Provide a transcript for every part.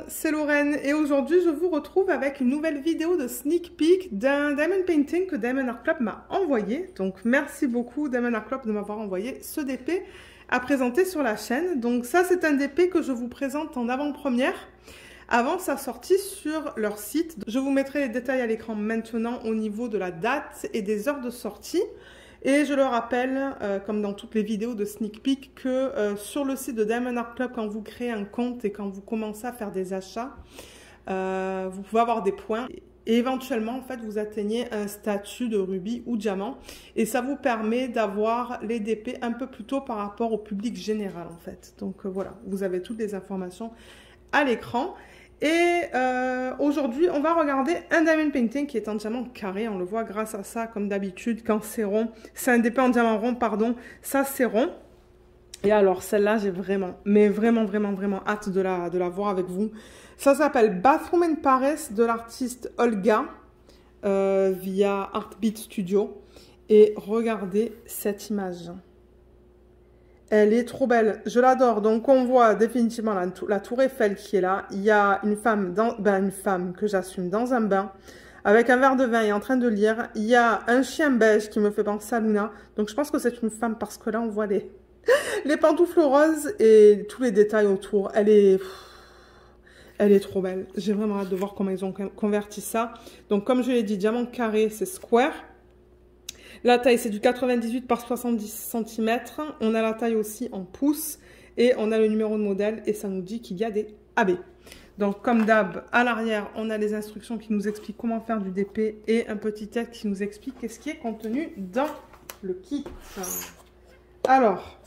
c'est Lorraine et aujourd'hui je vous retrouve avec une nouvelle vidéo de sneak peek d'un diamond painting que Diamond Art Club m'a envoyé. Donc merci beaucoup Diamond Art Club de m'avoir envoyé ce DP à présenter sur la chaîne. Donc ça c'est un DP que je vous présente en avant-première avant sa sortie sur leur site. Je vous mettrai les détails à l'écran maintenant au niveau de la date et des heures de sortie. Et je le rappelle, comme dans toutes les vidéos de sneak peek, que sur le site de Diamond Art Club, quand vous créez un compte et quand vous commencez à faire des achats, vous pouvez avoir des points. Et éventuellement, en fait, vous atteignez un statut de rubis ou diamant. Et ça vous permet d'avoir les DP un peu plus tôt par rapport au public général, en fait. Donc voilà, vous avez toutes les informations à l'écran. Et aujourd'hui, on va regarder un diamond painting qui est en diamant carré. On le voit grâce à ça, comme d'habitude, quand c'est rond. C'est un DP en diamant rond, pardon. Ça, c'est rond. Et alors, celle-là, j'ai vraiment, mais vraiment hâte de la voir avec vous. Ça s'appelle Bathroom in Paris de l'artiste Olga via Artbeat Studio. Et regardez cette image. Elle est trop belle, je l'adore. Donc on voit définitivement la tour Eiffel qui est là. Il y a une femme, une femme que j'assume dans un bain avec un verre de vin et en train de lire. Il y a un chien beige qui me fait penser à Luna. Donc je pense que c'est une femme parce que là on voit les pantoufles roses et tous les détails autour. Elle est trop belle. J'ai vraiment hâte de voir comment ils ont converti ça. Donc comme je l'ai dit, diamant carré c'est square. La taille, c'est du 98 par 70 cm. On a la taille aussi en pouces. Et on a le numéro de modèle. Et ça nous dit qu'il y a des AB. Donc, comme d'hab, à l'arrière, on a les instructions qui nous expliquent comment faire du DP. Et un petit texte qui nous explique qu'est-ce qui est contenu dans le kit. Alors,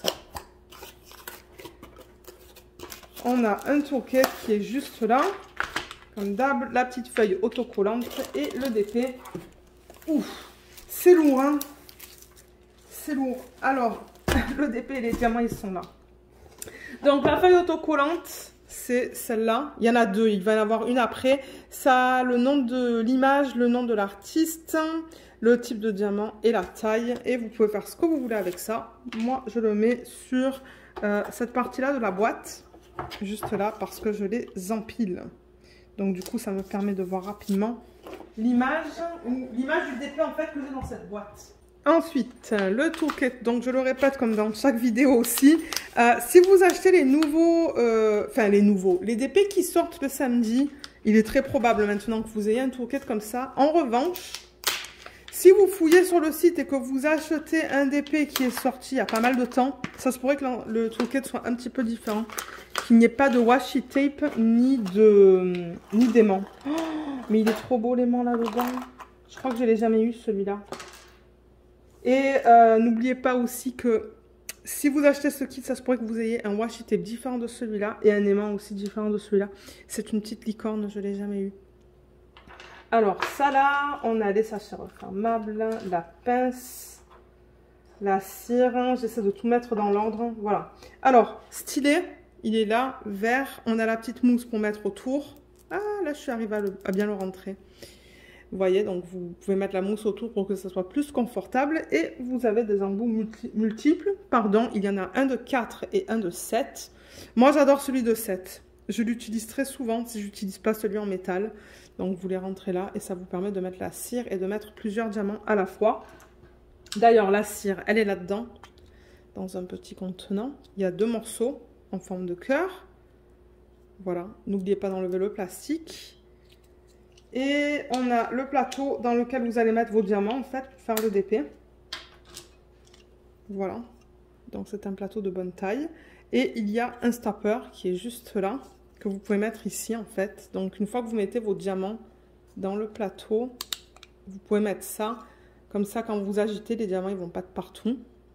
on a un toolkit qui est juste là. Comme d'hab, la petite feuille autocollante et le DP. Ouf! C'est lourd, hein? C'est lourd. Alors, le DP et les diamants, ils sont là. Donc, la feuille autocollante, c'est celle-là. Il y en a deux. Il va y en avoir une après. Ça a le nom de l'image, le nom de l'artiste, le type de diamant et la taille. Et vous pouvez faire ce que vous voulez avec ça. Moi, je le mets sur cette partie-là de la boîte. Juste là, parce que je les empile. Donc, du coup, ça me permet de voir rapidement l'image du DP en fait que j'ai dans cette boîte. Ensuite, le toolkit, donc je le répète comme dans chaque vidéo aussi, si vous achetez les nouveaux, les DP qui sortent le samedi, il est très probable maintenant que vous ayez un toolkit comme ça. En revanche, si vous fouillez sur le site et que vous achetez un DP qui est sorti il y a pas mal de temps, ça se pourrait que le toolkit soit un petit peu différent. Qu'il n'y ait pas de washi tape ni d'aimant. Oh, mais il est trop beau l'aimant là-dedans. Je crois que je ne l'ai jamais eu celui-là. Et n'oubliez pas aussi que si vous achetez ce kit, ça se pourrait que vous ayez un washi tape différent de celui-là et un aimant aussi différent de celui-là. C'est une petite licorne, je ne l'ai jamais eu. Alors ça là, on a les sachets refermables, la pince, la cire. J'essaie de tout mettre dans l'ordre. Voilà. Alors, stylet. Il est là, vert. On a la petite mousse pour mettre autour. Ah, là, je suis arrivée à bien le rentrer. Vous voyez, donc vous pouvez mettre la mousse autour pour que ça soit plus confortable. Et vous avez des embouts multiples. Pardon, il y en a un de 4 et un de 7. Moi, j'adore celui de 7. Je l'utilise très souvent si je n'utilise pas celui en métal. Donc, vous les rentrez là et ça vous permet de mettre la cire et de mettre plusieurs diamants à la fois. D'ailleurs, la cire, elle est là-dedans, dans un petit contenant. Il y a 2 morceaux en forme de cœur. Voilà, n'oubliez pas d'enlever le plastique. Et on a le plateau dans lequel vous allez mettre vos diamants, en fait, pour faire le DP. Voilà, donc c'est un plateau de bonne taille. Et il y a un stopper qui est juste là, que vous pouvez mettre ici, en fait. Donc, une fois que vous mettez vos diamants dans le plateau, vous pouvez mettre ça. Comme ça, quand vous agitez, les diamants, ils ne vont pas de partout.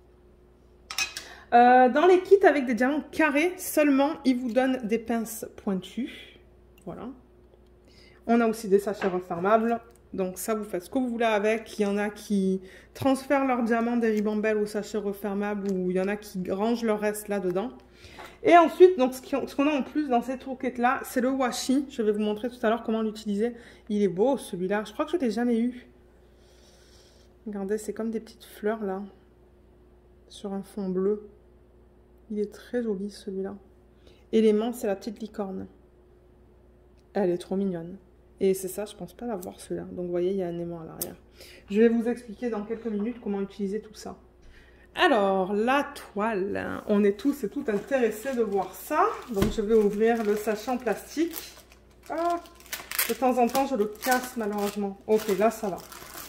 Dans les kits avec des diamants carrés seulement, ils vous donnent des pinces pointues. Voilà. On a aussi des sachets refermables. Donc ça, vous faites ce que vous voulez avec. Il y en a qui transfèrent leurs diamants des ribambelles au sachet refermable ou il y en a qui rangent leur reste là-dedans. Et ensuite, donc ce qu'on a en plus dans ces toolkits-là, c'est le washi. Je vais vous montrer tout à l'heure comment l'utiliser. Il est beau celui-là. Je crois que je ne l'ai jamais eu. Regardez, c'est comme des petites fleurs là, sur un fond bleu. Il est très joli celui-là. Élément, c'est la petite licorne. Elle est trop mignonne. Et c'est ça, je pense pas l'avoir celui-là. Donc vous voyez, il y a un aimant à l'arrière. Je vais vous expliquer dans quelques minutes comment utiliser tout ça. Alors, la toile. On est tous et toutes intéressés de voir ça. Donc je vais ouvrir le sachet en plastique. Ah, de temps en temps, je le casse malheureusement. Ok, là, ça va.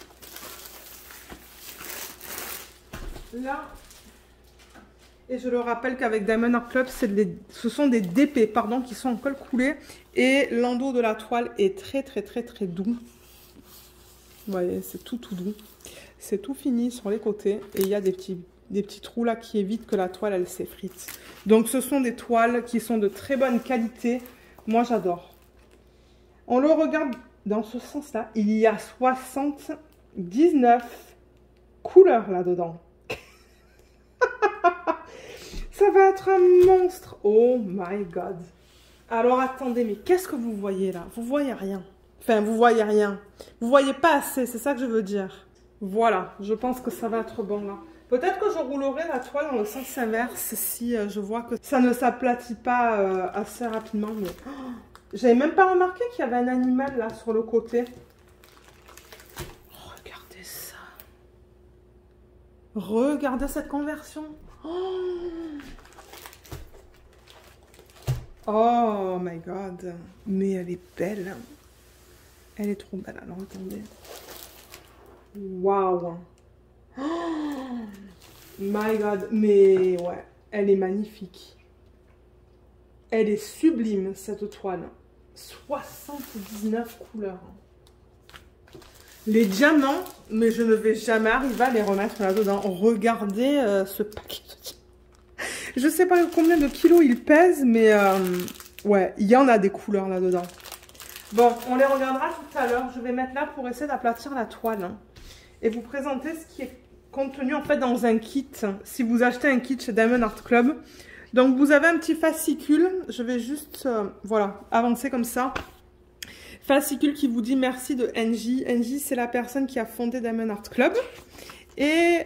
Là, et je le rappelle qu'avec Diamond Art Club, ce sont des DP pardon, qui sont en colle coulée. Et l'endos de la toile est très doux. Vous voyez, c'est tout doux. C'est tout fini sur les côtés. Et il y a des petits trous là qui évitent que la toile, elle s'effrite. Donc ce sont des toiles qui sont de très bonne qualité. Moi, j'adore. On le regarde dans ce sens-là. Il y a 79 couleurs là-dedans. Ça va être un monstre. Oh my god. Alors attendez, mais qu'est-ce que vous voyez là? Vous voyez rien. Enfin, vous voyez rien. Vous voyez pas assez, c'est ça que je veux dire. Voilà, je pense que ça va être bon là. Peut-être que je roulerai la toile dans le sens inverse si je vois que ça ne s'aplatit pas assez rapidement. Mais oh, j'avais même pas remarqué qu'il y avait un animal là sur le côté. Regardez ça. Regardez cette conversion. Oh my god. Mais elle est belle. Elle est trop belle. Alors attendez. Waouh. My god. Mais ouais. Elle est magnifique. Elle est sublime cette toile. 79 couleurs. Les diamants, mais je ne vais jamais arriver à les remettre là-dedans. Regardez ce paquet de diamants. Je sais pas combien de kilos il pèse, mais ouais, il y en a des couleurs là-dedans. Bon, on les regardera tout à l'heure. Je vais mettre là pour essayer d'aplatir la toile. Hein, et vous présenter ce qui est contenu en fait dans un kit. Si vous achetez un kit chez Diamond Art Club. Donc vous avez un petit fascicule. Je vais juste, voilà, avancer comme ça. Fascicule qui vous dit merci de NJ. NJ, c'est la personne qui a fondé Diamond Art Club. Et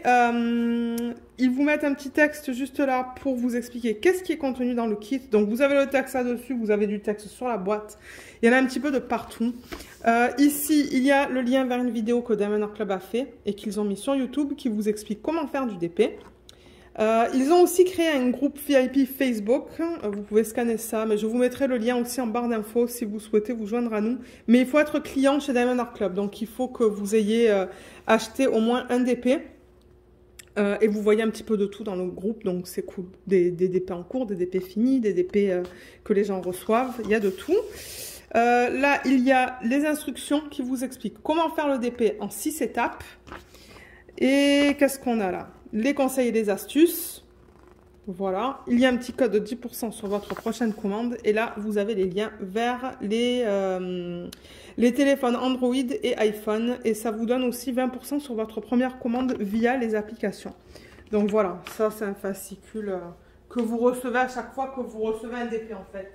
ils vous mettent un petit texte juste là pour vous expliquer qu'est-ce qui est contenu dans le kit. Donc vous avez le texte là-dessus, vous avez du texte sur la boîte. Il y en a un petit peu de partout. Ici, il y a le lien vers une vidéo que Diamond Art Club a fait et qu'ils ont mis sur YouTube qui vous explique comment faire du DP. Ils ont aussi créé un groupe VIP Facebook, vous pouvez scanner ça, mais je vous mettrai le lien aussi en barre d'infos si vous souhaitez vous joindre à nous. Mais il faut être client chez Diamond Art Club, donc il faut que vous ayez acheté au moins un DP. Et vous voyez un petit peu de tout dans le groupe, donc c'est cool. Des DP en cours, des DP finis, des DP que les gens reçoivent, il y a de tout. Là, il y a les instructions qui vous expliquent comment faire le DP en 6 étapes. Et qu'est-ce qu'on a là? Les conseils et les astuces. Voilà. Il y a un petit code de 10% sur votre prochaine commande. Et là, vous avez les liens vers les téléphones Android et iPhone. Et ça vous donne aussi 20% sur votre première commande via les applications. Donc voilà, ça c'est un fascicule que vous recevez à chaque fois que vous recevez un DP en fait.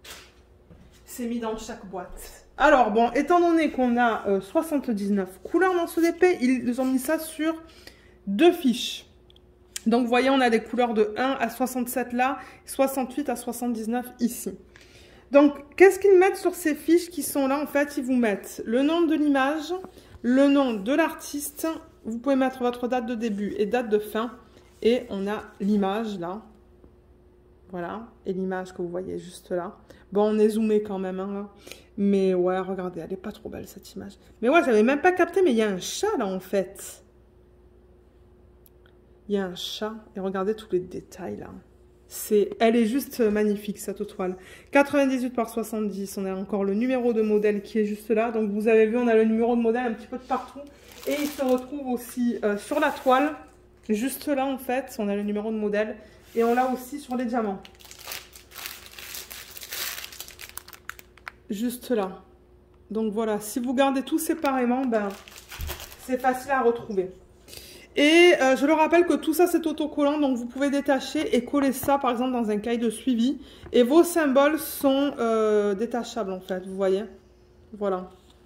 C'est mis dans chaque boîte. Alors bon, étant donné qu'on a 79 couleurs dans ce DP, ils ont mis ça sur 2 fiches. Donc vous voyez, on a des couleurs de 1 à 67 là, 68 à 79 ici. Donc qu'est-ce qu'ils mettent sur ces fiches qui sont là? En fait, ils vous mettent le nom de l'image, le nom de l'artiste. Vous pouvez mettre votre date de début et date de fin. Et on a l'image là. Voilà. Et l'image que vous voyez juste là. Bon, on est zoomé quand même, hein, là. Mais ouais, regardez, elle est pas trop belle cette image. Mais ouais, j'avais même pas capté, mais il y a un chat là en fait. Il y a un chat. Et regardez tous les détails là. Elle est juste magnifique cette toile. 98 par 70. On a encore le numéro de modèle qui est juste là. Donc vous avez vu, on a le numéro de modèle un petit peu de partout. Et il se retrouve aussi sur la toile. Juste là en fait, on a le numéro de modèle. Et on l'a aussi sur les diamants. Juste là. Donc voilà, si vous gardez tout séparément, ben, c'est facile à retrouver. Et je le rappelle que tout ça c'est autocollant, donc vous pouvez détacher et coller ça par exemple dans un cahier de suivi. Et vos symboles sont détachables en fait, vous voyez. Voilà.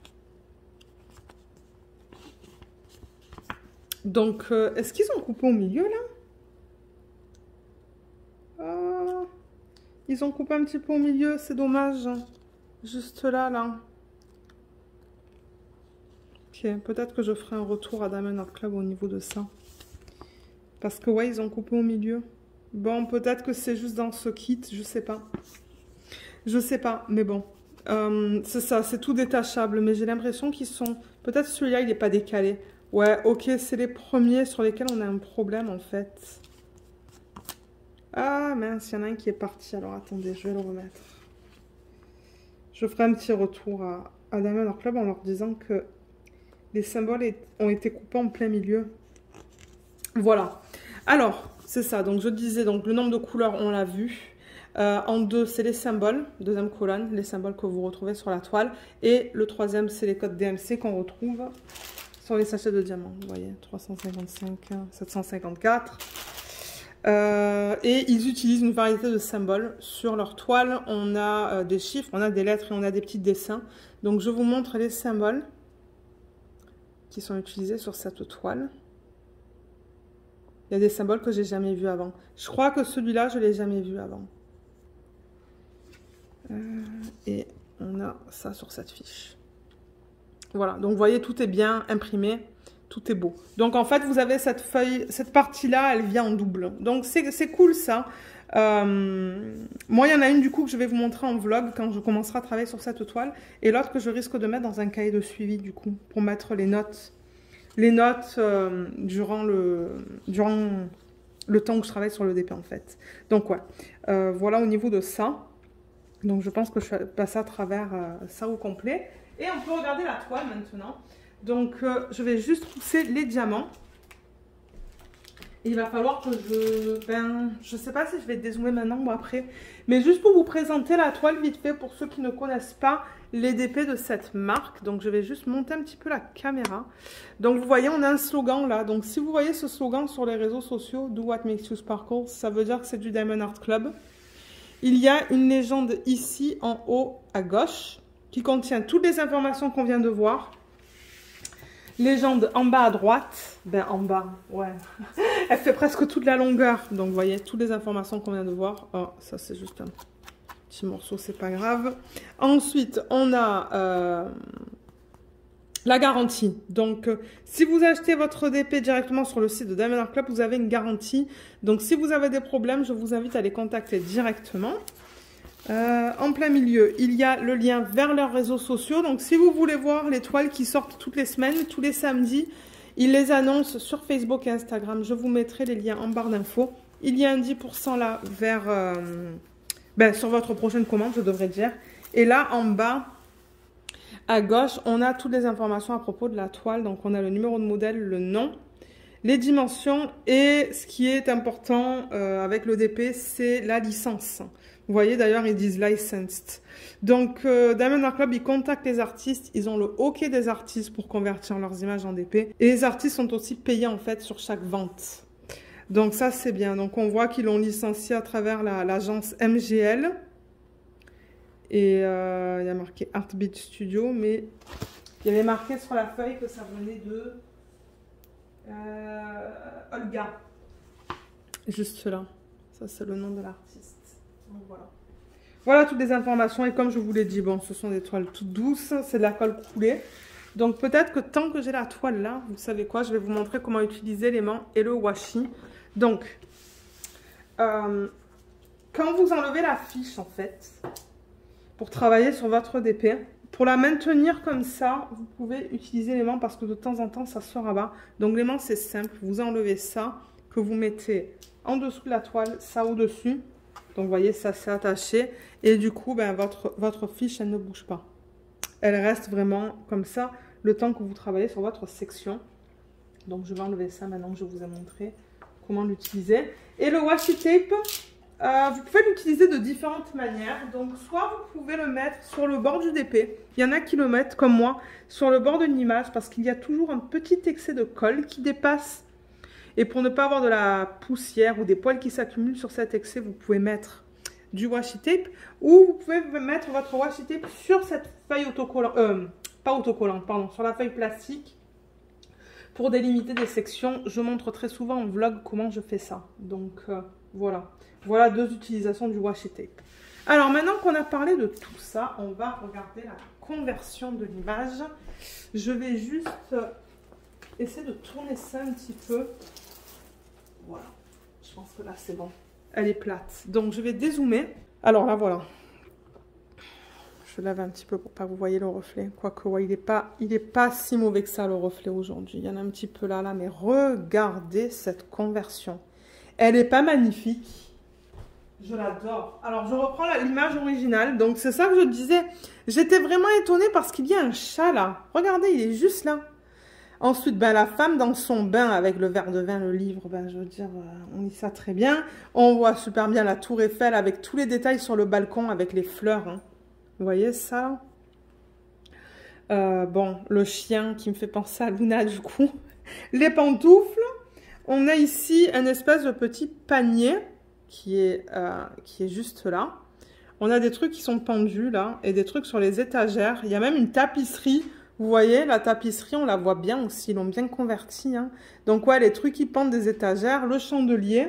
Donc, est-ce qu'ils ont coupé au milieu là? Ils ont coupé un petit peu au milieu, c'est dommage. Juste là, là. Ok, peut-être que je ferai un retour à Diamond Art Club au niveau de ça. Parce que ouais, ils ont coupé au milieu. Bon, peut-être que c'est juste dans ce kit, je sais pas. Je sais pas, mais bon. C'est ça, c'est tout détachable. Mais j'ai l'impression qu'ils sont... Peut-être celui-là, il n'est pas décalé. Ouais, ok, c'est les premiers sur lesquels on a un problème, en fait. Ah, mince, il y en a un qui est parti. Alors, attendez, je vais le remettre. Je ferai un petit retour à Diamond Art Club en leur disant que les symboles ont été coupés en plein milieu. Voilà. Alors, c'est ça. Donc, je disais, donc le nombre de couleurs, on l'a vu. En 2, c'est les symboles. Deuxième colonne, les symboles que vous retrouvez sur la toile. Et le troisième, c'est les codes DMC qu'on retrouve sur les sachets de diamants. Vous voyez, 355, 754. Et ils utilisent une variété de symboles. Sur leur toile, on a des chiffres, on a des lettres et on a des petits dessins. Donc, je vous montre les symboles qui sont utilisés sur cette toile. Il y a des symboles que j'ai jamais vus avant. Je crois que celui-là, je l'ai jamais vu avant. Et on a ça sur cette fiche. Voilà, donc vous voyez, tout est bien imprimé, tout est beau. Donc en fait, vous avez cette feuille, cette partie-là, elle vient en double. Donc c'est cool ça. Moi, il y en a une du coup que je vais vous montrer en vlog quand je commencerai à travailler sur cette toile. Et l'autre que je risque de mettre dans un cahier de suivi du coup, pour mettre les notes. Les notes durant le temps que je travaille sur le DP en fait. Donc ouais, voilà au niveau de ça. Donc je pense que je vais passer à travers ça au complet. Et on peut regarder la toile maintenant. Donc je vais juste pousser les diamants. Et il va falloir que je sais pas si je vais dézoomer maintenant ou après. Mais juste pour vous présenter la toile vite fait pour ceux qui ne connaissent pas les DP de cette marque. Donc je vais juste monter un petit peu la caméra. Donc vous voyez, on a un slogan là. Donc si vous voyez ce slogan sur les réseaux sociaux, Do What Makes You Sparkle, ça veut dire que c'est du Diamond Art Club. Il y a une légende ici en haut à gauche qui contient toutes les informations qu'on vient de voir. Légende en bas à droite, ben en bas, ouais, elle fait presque toute la longueur. Donc vous voyez toutes les informations qu'on vient de voir. Oh, ça c'est juste un petit morceau, c'est pas grave. Ensuite, on a la garantie. Donc, si vous achetez votre DP directement sur le site de Diamond Art Club, vous avez une garantie. Donc, si vous avez des problèmes, je vous invite à les contacter directement. En plein milieu, il y a le lien vers leurs réseaux sociaux. Donc, si vous voulez voir les toiles qui sortent toutes les semaines, tous les samedis, ils les annoncent sur Facebook et Instagram. Je vous mettrai les liens en barre d'infos. Il y a un 10% là vers sur votre prochaine commande, je devrais dire. Et là, en bas, à gauche, on a toutes les informations à propos de la toile. Donc, on a le numéro de modèle, le nom, les dimensions et ce qui est important avec le DP, c'est la licence. Vous voyez, d'ailleurs, ils disent licensed. Donc, Diamond Art Club, ils contactent les artistes. Ils ont le OK des artistes pour convertir leurs images en DP. Et les artistes sont aussi payés, en fait, sur chaque vente. Donc, ça, c'est bien. Donc, on voit qu'ils l'ont licencié à travers l'agence MGL. Et il y a marqué Artbeat Studio, mais il y avait marqué sur la feuille que ça venait de Olga. Juste là. Ça, c'est le nom de l'artiste. Donc voilà. Voilà toutes les informations. Et comme je vous l'ai dit, bon, ce sont des toiles toutes douces. C'est de la colle coulée. Donc peut-être que tant que j'ai la toile là, vous savez quoi, je vais vous montrer comment utiliser l'aimant et le washi. Donc, quand vous enlevez la fiche, en fait, pour travailler sur votre DP, pour la maintenir comme ça, vous pouvez utiliser l'aimant parce que de temps en temps, ça se rabat. Donc l'aimant, c'est simple. Vous enlevez ça, que vous mettez en dessous de la toile, ça au-dessus. Donc, vous voyez, ça s'est attaché. Et du coup, ben, votre fiche, elle ne bouge pas. Elle reste vraiment comme ça le temps que vous travaillez sur votre section. Donc, je vais enlever ça maintenant que je vous ai montré comment l'utiliser. Et le washi tape, vous pouvez l'utiliser de différentes manières. Donc, soit vous pouvez le mettre sur le bord du DP. Il y en a qui le mettent, comme moi, sur le bord d'une image parce qu'il y a toujours un petit excès de colle qui dépasse. Et pour ne pas avoir de la poussière ou des poils qui s'accumulent sur cet excès, vous pouvez mettre du washi tape ou vous pouvez mettre votre washi tape sur cette feuille autocollante, pas autocollante, pardon, sur la feuille plastique pour délimiter des sections. Je montre très souvent en vlog comment je fais ça. Donc voilà. Voilà deux utilisations du washi tape. Alors, maintenant qu'on a parlé de tout ça, on va regarder la conversion de l'image. Je vais juste essayer de tourner ça un petit peu. Voilà, je pense que là, c'est bon. Elle est plate. Donc, je vais dézoomer. Alors là, voilà. Je lave un petit peu pour pas que vous voyez le reflet. Quoique, ouais, il est pas si mauvais que ça, le reflet, aujourd'hui. Il y en a un petit peu là, mais regardez cette conversion. Elle n'est pas magnifique. Je l'adore. Alors, je reprends l'image originale. Donc, c'est ça que je disais. J'étais vraiment étonnée parce qu'il y a un chat là. Regardez, il est juste là. Ensuite, ben, la femme dans son bain avec le verre de vin, le livre, ben, je veux dire, on lit ça très bien. On voit super bien la tour Eiffel avec tous les détails sur le balcon avec les fleurs. Hein. Vous voyez ça? Bon, le chien qui me fait penser à Luna du coup. Les pantoufles. On a ici un espèce de petit panier qui est juste là. On a des trucs qui sont pendus là et des trucs sur les étagères. Il y a même une tapisserie. Vous voyez, la tapisserie, on la voit bien aussi. Ils l'ont bien convertie. Hein. Donc, ouais, les trucs qui pendent des étagères. Le chandelier.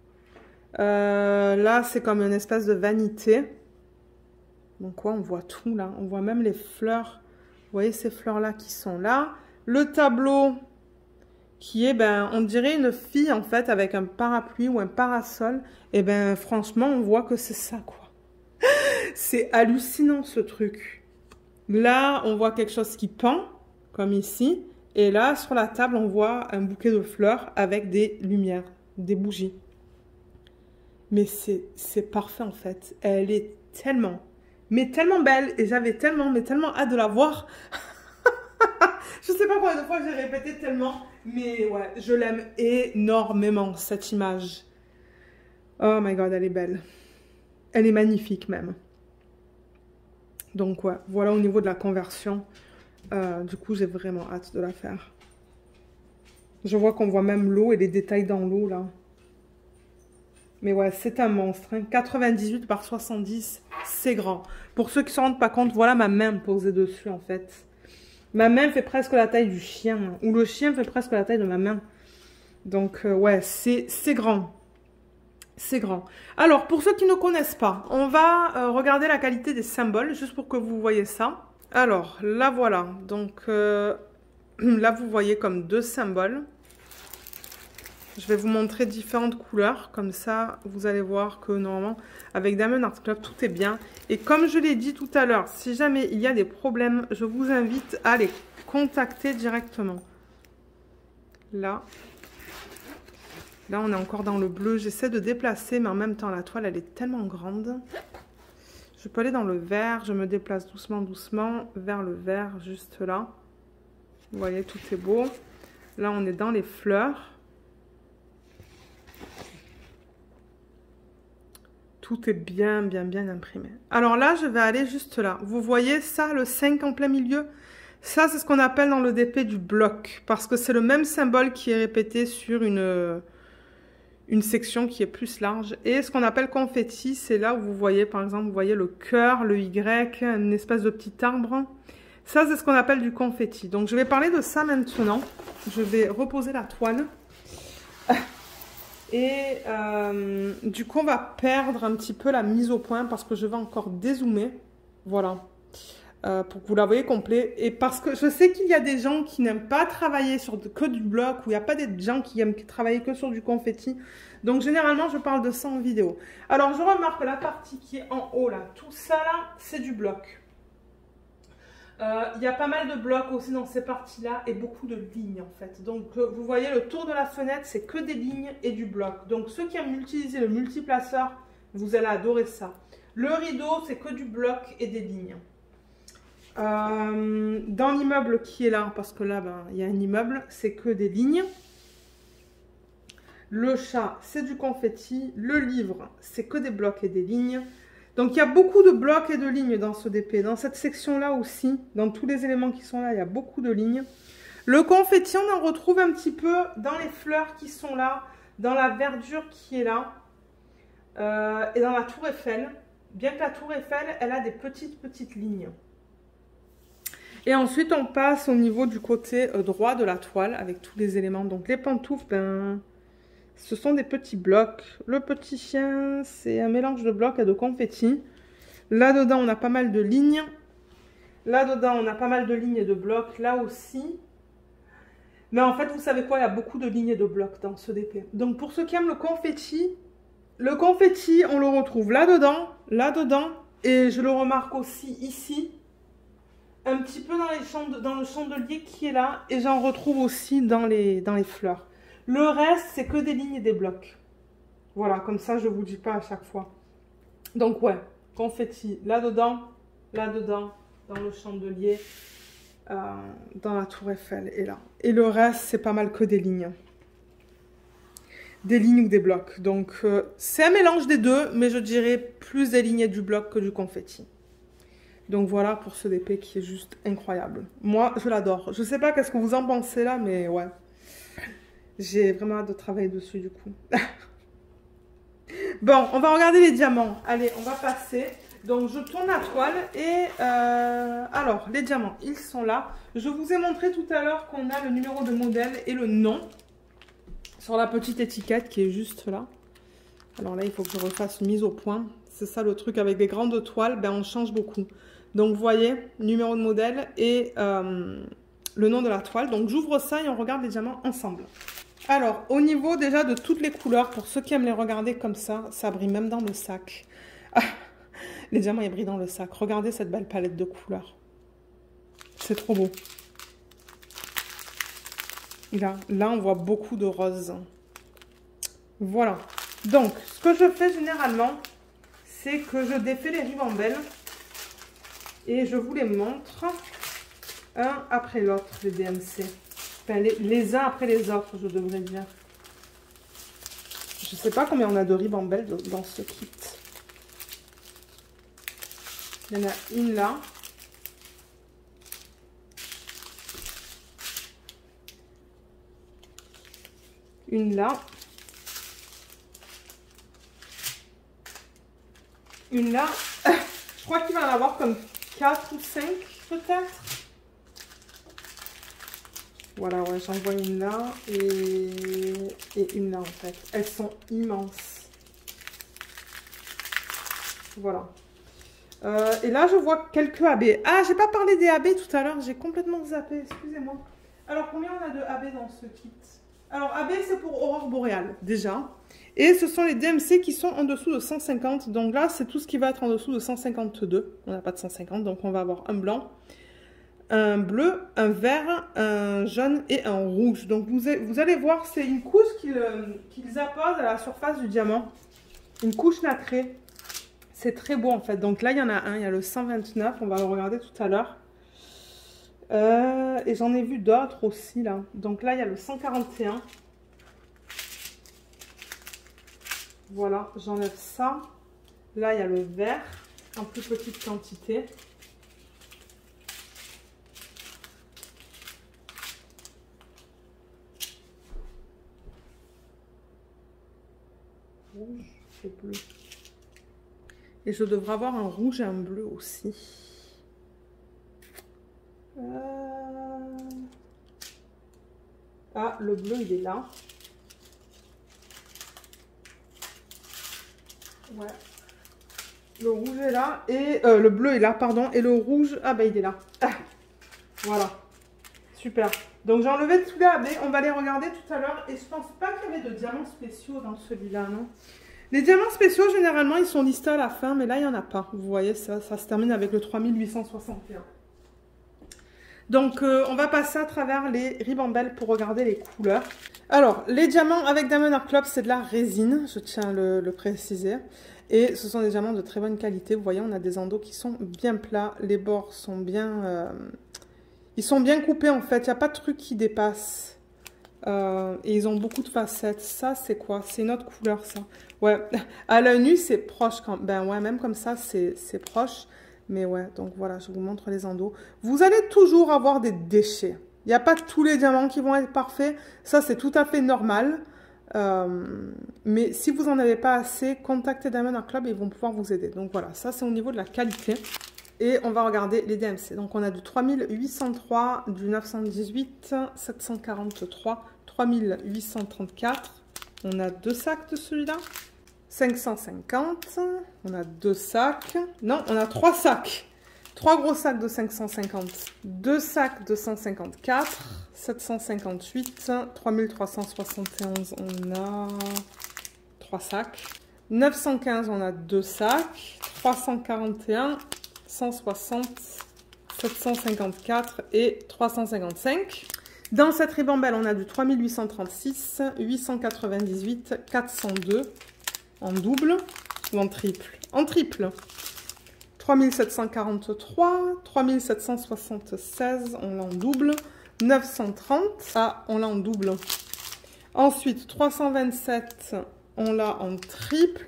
Là, c'est comme une espèce de vanité. Donc, ouais, on voit tout là. On voit même les fleurs. Vous voyez ces fleurs-là qui sont là. Le tableau qui est, ben, on dirait une fille en fait avec un parapluie ou un parasol. Et ben, franchement, on voit que c'est ça, quoi. C'est hallucinant ce truc. Là, on voit quelque chose qui pend, comme ici. Et là, sur la table, on voit un bouquet de fleurs avec des lumières, des bougies. Mais c'est parfait en fait. Elle est tellement, mais tellement belle. Et j'avais tellement hâte de la voir. Je sais pas combien de fois j'ai répété tellement. Mais ouais, je l'aime énormément, cette image. Oh my god, elle est belle. Elle est magnifique même. Donc ouais, voilà au niveau de la conversion. Du coup, j'ai vraiment hâte de la faire. Je vois qu'on voit même l'eau et les détails dans l'eau là. Mais ouais, c'est un monstre. Hein. 98 par 70, c'est grand. Pour ceux qui ne se rendent pas compte, voilà ma main posée dessus en fait. Ma main fait presque la taille du chien. Hein, ou le chien fait presque la taille de ma main. Donc ouais, c'est grand. C'est grand. Alors, pour ceux qui ne connaissent pas, on va regarder la qualité des symboles, juste pour que vous voyez ça. Alors, là, voilà. Donc, là, vous voyez comme deux symboles. Je vais vous montrer différentes couleurs. Comme ça, vous allez voir que, normalement, avec Diamond Art Club, tout est bien. Et comme je l'ai dit tout à l'heure, si jamais il y a des problèmes, je vous invite à les contacter directement. Là. Là, on est encore dans le bleu. J'essaie de déplacer, mais en même temps, la toile, elle est tellement grande. Je peux aller dans le vert. Je me déplace doucement, doucement vers le vert, juste là. Vous voyez, tout est beau. Là, on est dans les fleurs. Tout est bien imprimé. Alors là, je vais aller juste là. Vous voyez ça, le 5 en plein milieu? Ça, c'est ce qu'on appelle dans le DP du bloc. Parce que c'est le même symbole qui est répété sur une section qui est plus large. Et ce qu'on appelle confetti, c'est là où vous voyez, par exemple, vous voyez le cœur, le Y, une espèce de petit arbre. Ça, c'est ce qu'on appelle du confetti. Donc, je vais parler de ça maintenant. Je vais reposer la toile. Et du coup, on va perdre un petit peu la mise au point parce que je vais encore dézoomer. Voilà. Pour que vous la voyez complet. Et parce que je sais qu'il y a des gens qui n'aiment pas travailler sur que du bloc, ou il n'y a pas des gens qui aiment travailler que sur du confetti. Donc généralement, je parle de ça en vidéo. Alors, je remarque la partie qui est en haut, là, tout ça là, c'est du bloc. Il y a pas mal de blocs aussi dans ces parties-là et beaucoup de lignes en fait. Donc vous voyez, le tour de la fenêtre, c'est que des lignes et du bloc. Donc ceux qui aiment utiliser le multiplaceur, vous allez adorer ça. Le rideau, c'est que du bloc et des lignes. Dans l'immeuble qui est là, parce que là, ben, il y a un immeuble, c'est que des lignes. Le chat, c'est du confetti. Le livre, c'est que des blocs et des lignes. Donc, il y a beaucoup de blocs et de lignes dans ce DP. Dans cette section-là aussi, dans tous les éléments qui sont là, il y a beaucoup de lignes. Le confetti, on en retrouve un petit peu dans les fleurs qui sont là, dans la verdure qui est là, et dans la tour Eiffel. Bien que la tour Eiffel, elle a des petites lignes. Et ensuite, on passe au niveau du côté droit de la toile avec tous les éléments. Donc, les pantoufles, ben, ce sont des petits blocs. Le petit chien, c'est un mélange de blocs et de confetti. Là-dedans, on a pas mal de lignes. Là-dedans, on a pas mal de lignes et de blocs. Là aussi. Mais en fait, vous savez quoi? Il y a beaucoup de lignes et de blocs dans ce DP. Donc, pour ceux qui aiment le confetti, on le retrouve là-dedans, là-dedans. Et je le remarque aussi ici. Un petit peu dans le chandelier qui est là. Et j'en retrouve aussi dans les fleurs. Le reste, c'est que des lignes et des blocs. Voilà, comme ça, je ne vous dis pas à chaque fois. Donc, ouais, confetti là-dedans, dans le chandelier, dans la tour Eiffel et là. Et le reste, c'est pas mal que des lignes. Des lignes ou des blocs. Donc, c'est un mélange des deux, mais je dirais plus des lignes et du bloc que du confetti. Donc, voilà pour ce DP qui est juste incroyable. Moi, je l'adore. Je sais pas qu'est-ce que vous en pensez là, mais ouais. J'ai vraiment hâte de travailler dessus, du coup. Bon, on va regarder les diamants. Allez, on va passer. Donc, je tourne la toile et... alors, les diamants, ils sont là. Je vous ai montré tout à l'heure qu'on a le numéro de modèle et le nom sur la petite étiquette qui est juste là. Alors là, il faut que je refasse une mise au point. C'est ça le truc avec les grandes toiles, ben, on change beaucoup. Donc, vous voyez, numéro de modèle et le nom de la toile. Donc, j'ouvre ça et on regarde les diamants ensemble. Alors, au niveau déjà de toutes les couleurs, pour ceux qui aiment les regarder comme ça brille même dans le sac. Ah, les diamants, ils brillent dans le sac. Regardez cette belle palette de couleurs. C'est trop beau. Là, on voit beaucoup de roses. Voilà. Donc, ce que je fais généralement, c'est que je défais les ribambelles et je vous les montre un après l'autre, les DMC. Enfin, les uns après les autres, je devrais dire. Je ne sais pas combien on a de ribambelles dans ce kit. Il y en a une là. Une là. Une là. Je crois qu'il va en avoir comme 4 ou 5 peut-être. Voilà, ouais, j'en vois une là et une là en fait. Elles sont immenses. Voilà. Et là, je vois quelques AB. Ah, j'ai pas parlé des AB tout à l'heure. J'ai complètement zappé, excusez-moi. Alors, combien on a de AB dans ce kit? Alors, AB, c'est pour Aurore Boréale, déjà. Et ce sont les DMC qui sont en dessous de 150. Donc là, c'est tout ce qui va être en dessous de 152. On n'a pas de 150, donc on va avoir un blanc, un bleu, un vert, un jaune et un rouge. Donc vous allez voir, c'est une couche qu'ils apposent à la surface du diamant. Une couche nacrée. C'est très beau en fait. Donc là, il y en a un, il y a le 129. On va le regarder tout à l'heure. Et j'en ai vu d'autres aussi là. Donc là, il y a le 141. Voilà, j'enlève ça. Là, il y a le vert en plus petite quantité. Rouge et bleu. Et je devrais avoir un rouge et un bleu aussi. Ah, le bleu, il est là. Ouais. Le rouge est là. Et le bleu est là, pardon. Et le rouge, ah bah il est là. Ah, voilà. Super. Donc j'ai enlevé tous les AB. On va les regarder tout à l'heure. Et je pense pas qu'il y avait de diamants spéciaux dans celui-là, non? Les diamants spéciaux, généralement, ils sont listés à la fin. Mais là, il n'y en a pas. Vous voyez, ça se termine avec le 3861. Donc, on va passer à travers les ribambelles pour regarder les couleurs. Alors, les diamants avec Diamond Art Club, c'est de la résine, je tiens à le préciser. Et ce sont des diamants de très bonne qualité. Vous voyez, on a des endos qui sont bien plats. Les bords sont bien... ils sont bien coupés, en fait. Il n'y a pas de truc qui dépasse. Et ils ont beaucoup de facettes. Ça, c'est quoi? C'est une autre couleur, ça. Ouais, à l'œil nu, c'est proche. Ben ouais, même comme ça, c'est proche. Mais ouais, donc voilà, je vous montre les endos. Vous allez toujours avoir des déchets. Il n'y a pas tous les diamants qui vont être parfaits. Ça, c'est tout à fait normal. Mais si vous n'en avez pas assez, contactez Diamond Art Club et ils vont pouvoir vous aider. Donc voilà, ça, c'est au niveau de la qualité. Et on va regarder les DMC. Donc on a du 3803, du 918, 743, 3834. On a 2 sacs de celui-là. 550. On a 2 sacs. Non, on a 3 sacs. 3 gros sacs de 550. 2 sacs de 154. 758. 3371, on a 3 sacs. 915, on a 2 sacs. 341, 160, 754 et 355. Dans cette ribambelle, on a du 3836, 898, 402 en double ou en triple. En triple. 3743, 3776, on l'a en double. 930, ah, on l'a en double. Ensuite, 327, on l'a en triple.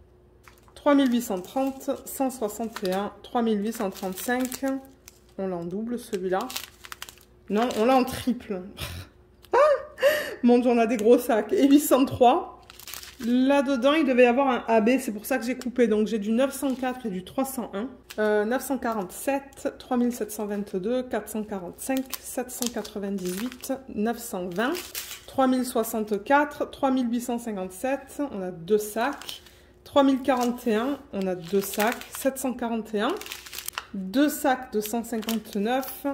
3830, 161, 3835, on l'a en double celui-là. Non, on l'a en triple. Mon Dieu, on a des gros sacs. Et 803. Là-dedans, il devait y avoir un AB, c'est pour ça que j'ai coupé. Donc, j'ai du 904 et du 301. 947, 3722, 445, 798, 920, 3064, 3857. On a 2 sacs. 3041, on a 2 sacs. 741. 2 sacs de 159.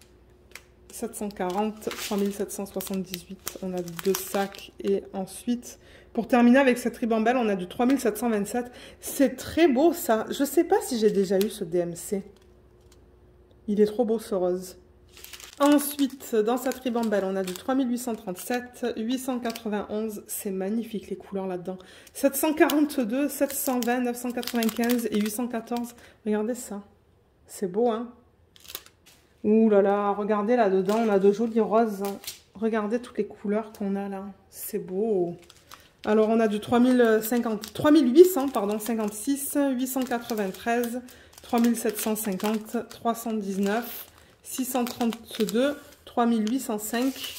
740, 3778, on a 2 sacs. Et ensuite, pour terminer avec cette ribambelle, on a du 3727. C'est très beau ça. Je sais pas si j'ai déjà eu ce DMC. Il est trop beau ce rose. Ensuite, dans cette ribambelle, on a du 3837, 891. C'est magnifique les couleurs là-dedans. 742, 720, 995 et 814. Regardez ça. C'est beau, hein? Ouh là là, regardez là-dedans, on a de jolis roses. Regardez toutes les couleurs qu'on a là. C'est beau. Alors, on a du 3800, pardon, 56, 893, 3750, 319, 632, 3805,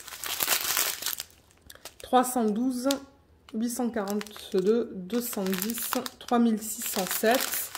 312, 842, 210, 3607,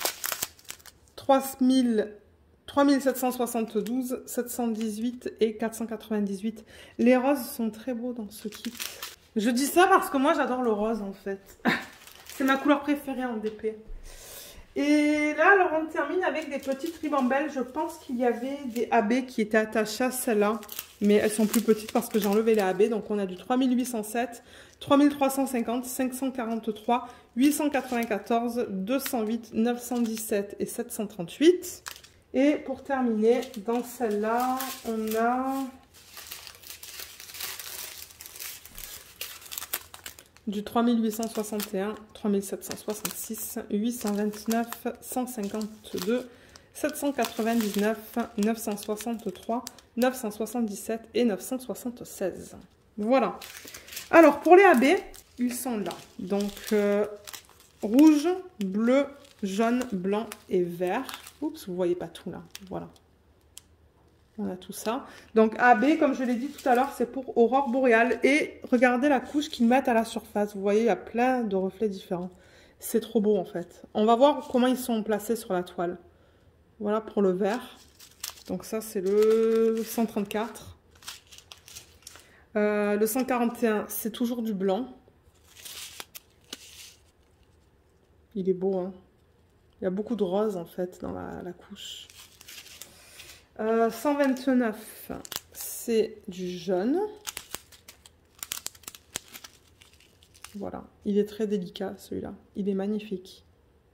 3772, 718 et 498. Les roses sont très beaux dans ce kit. Je dis ça parce que moi j'adore le rose en fait. C'est ma couleur préférée en DP. Et là, alors on termine avec des petites ribambelles. Je pense qu'il y avait des AB qui étaient attachées à celles-là. Mais elles sont plus petites parce que j'ai enlevé les AB. Donc on a du 3807, 3350, 543, 894, 208, 917 et 738. Et pour terminer, dans celle-là, on a du 3861, 3766, 829, 152, 799, 963, 977 et 976. Voilà. Alors, pour les AB, ils sont là. Donc, rouge, bleu, jaune, blanc et vert. Oups, vous voyez pas tout là. Voilà. On a tout ça. Donc AB, comme je l'ai dit tout à l'heure, c'est pour aurore boréale. Et regardez la couche qu'ils mettent à la surface. Vous voyez, il y a plein de reflets différents. C'est trop beau en fait. On va voir comment ils sont placés sur la toile. Voilà pour le vert. Donc ça, c'est le 134. Le 141, c'est toujours du blanc. Il est beau, hein. Il y a beaucoup de rose en fait dans la couche. 129, c'est du jaune. Voilà, il est très délicat celui-là. Il est magnifique.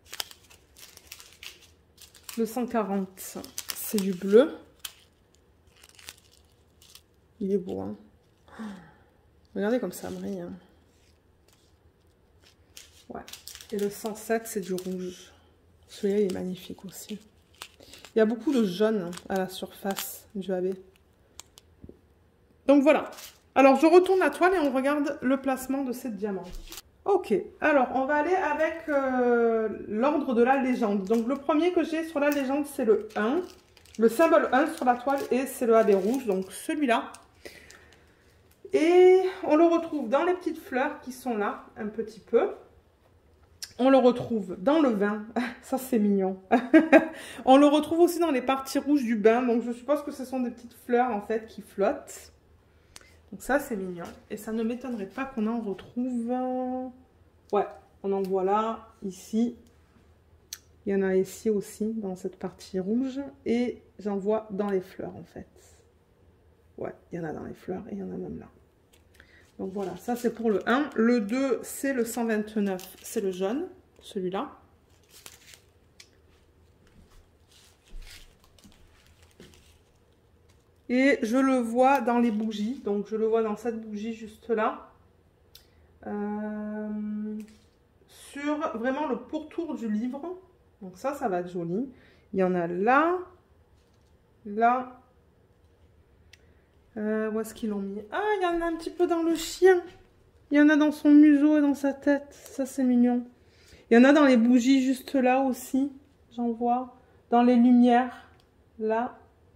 Le 140, c'est du bleu. Il est beau, hein. Regardez comme ça brille. Hein. Ouais. Et le 107, c'est du rouge. Celui-là, il est magnifique aussi. Il y a beaucoup de jaune à la surface du AB. Donc voilà. Alors, je retourne la toile et on regarde le placement de ces diamants. Ok. Alors, on va aller avec l'ordre de la légende. Donc, le premier que j'ai sur la légende, c'est le 1. Le symbole 1 sur la toile et c'est le AB rouge. Donc, celui-là. Et on le retrouve dans les petites fleurs qui sont là, un petit peu. On le retrouve dans le vin. Ça, c'est mignon. On le retrouve aussi dans les parties rouges du bain. Donc, je suppose que ce sont des petites fleurs, en fait, qui flottent. Donc, ça, c'est mignon. Et ça ne m'étonnerait pas qu'on en retrouve... Ouais, On en voit là, ici. Il y en a ici aussi, dans cette partie rouge. Et j'en vois dans les fleurs, en fait. Ouais, il y en a dans les fleurs et il y en a même là. Donc voilà, ça c'est pour le 1. Le 2, c'est le 129, c'est le jaune, celui-là. Et je le vois dans les bougies, donc je le vois dans cette bougie juste là. Sur vraiment le pourtour du livre. Donc ça va être joli. Il y en a là, là. Où est-ce qu'ils l'ont mis? Ah, il y en a un petit peu dans le chien. Il y en a dans son museau et dans sa tête. Ça, c'est mignon. Il y en a dans les bougies juste là aussi. J'en vois. Dans les lumières. Là.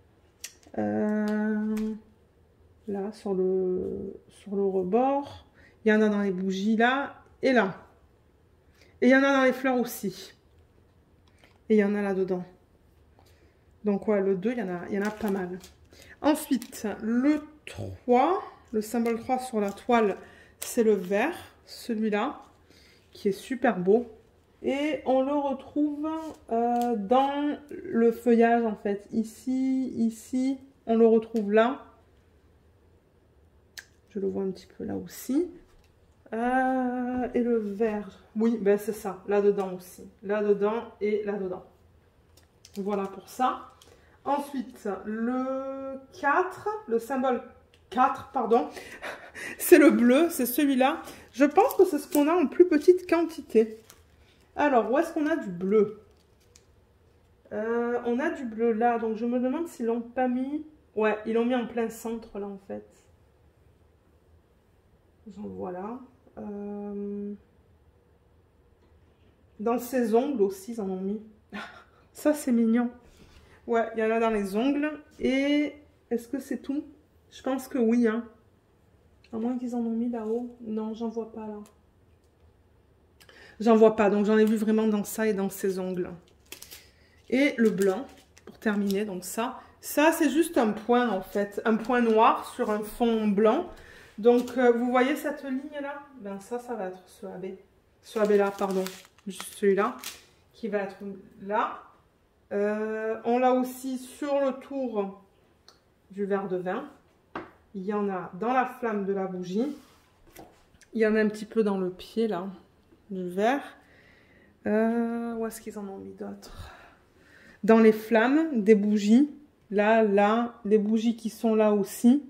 Là, sur le rebord. Il y en a dans les bougies là et là. Et il y en a dans les fleurs aussi. Et il y en a là-dedans. Donc, ouais, le 2, il y en a pas mal. Ensuite, le 3, le symbole 3 sur la toile, c'est le vert, celui-là, qui est super beau. Et on le retrouve dans le feuillage, en fait. Ici, on le retrouve là. Je le vois un petit peu là aussi. Et le vert, oui, ben c'est ça, là-dedans aussi. Là-dedans et là-dedans. Voilà pour ça. Ensuite, le 4, le symbole 4, pardon, c'est le bleu, c'est celui-là. Je pense que c'est ce qu'on a en plus petite quantité. Alors, où est-ce qu'on a du bleu? On a du bleu là, donc je me demande s'ils l'ont pas mis. Ouais, ils l'ont mis en plein centre là en fait. J'en vois là. Dans ses ongles aussi, ils en ont mis. Ça, c'est mignon. Ouais, il y en a dans les ongles. Et est-ce que c'est tout? Je pense que oui, hein. À moins qu'ils en ont mis là-haut. Non, j'en vois pas là. J'en vois pas, donc j'en ai vu vraiment dans ça et dans ses ongles. Et le blanc, pour terminer, donc ça c'est juste un point en fait. Un point noir sur un fond blanc. Donc, vous voyez cette ligne-là? Ben ça va être ce AB. Ce AB-là, pardon. Juste celui-là, qui va être là. On l'a aussi sur le tour du verre de vin. Il y en a dans la flamme de la bougie. Il y en a un petit peu dans le pied, là, du verre. Où est-ce qu'ils en ont mis d'autres? Dans les flammes des bougies. Là, les bougies qui sont là aussi.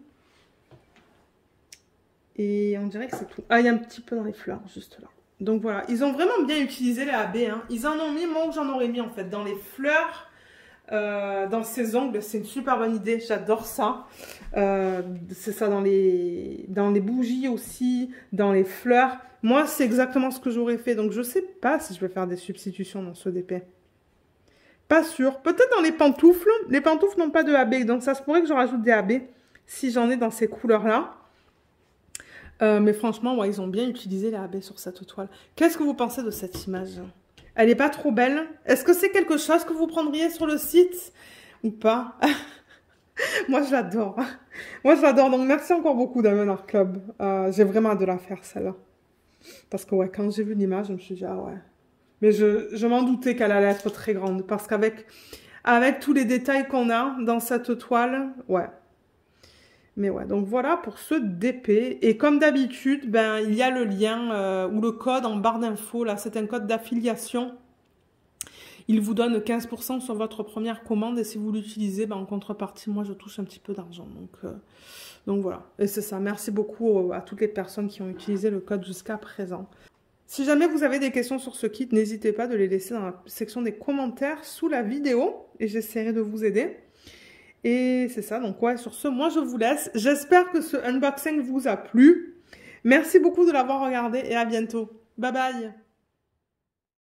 Et on dirait que c'est tout. Ah, il y a un petit peu dans les fleurs, juste là. Donc voilà, ils ont vraiment bien utilisé les AB. Hein. Ils en ont mis, moi où j'en aurais mis en fait, dans les fleurs, dans ses ongles. C'est une super bonne idée, j'adore ça. C'est ça dans les bougies aussi, dans les fleurs. Moi, c'est exactement ce que j'aurais fait. Donc je sais pas si je vais faire des substitutions dans ce DP. Pas sûr. Peut-être dans les pantoufles. Les pantoufles n'ont pas de AB, donc ça se pourrait que je rajoute des AB si j'en ai dans ces couleurs-là. Mais franchement, ouais, ils ont bien utilisé les AB sur cette toile. Qu'est-ce que vous pensez de cette image? Elle n'est pas trop belle? Est-ce que c'est quelque chose que vous prendriez sur le site ou pas? Moi, je l'adore. Moi, je l'adore. Donc, merci encore beaucoup Diamond Art Club. J'ai vraiment hâte de la faire, celle-là. Parce que, ouais, quand j'ai vu l'image, je me suis dit, ah ouais. Mais je m'en doutais qu'elle allait être très grande. Parce qu'avec tous les détails qu'on a dans cette toile, ouais. Mais ouais, donc voilà pour ce DP. Et comme d'habitude, ben, il y a le lien ou le code en barre d'infos. Là, c'est un code d'affiliation. Il vous donne 15% sur votre première commande. Et si vous l'utilisez, ben, en contrepartie, moi, je touche un petit peu d'argent. Donc voilà. Et c'est ça. Merci beaucoup à toutes les personnes qui ont utilisé le code jusqu'à présent. Si jamais vous avez des questions sur ce kit, n'hésitez pas de les laisser dans la section des commentaires sous la vidéo. Et j'essaierai de vous aider. Et c'est ça, donc ouais, sur ce, moi je vous laisse. J'espère que ce unboxing vous a plu. Merci beaucoup de l'avoir regardé et à bientôt. Bye bye.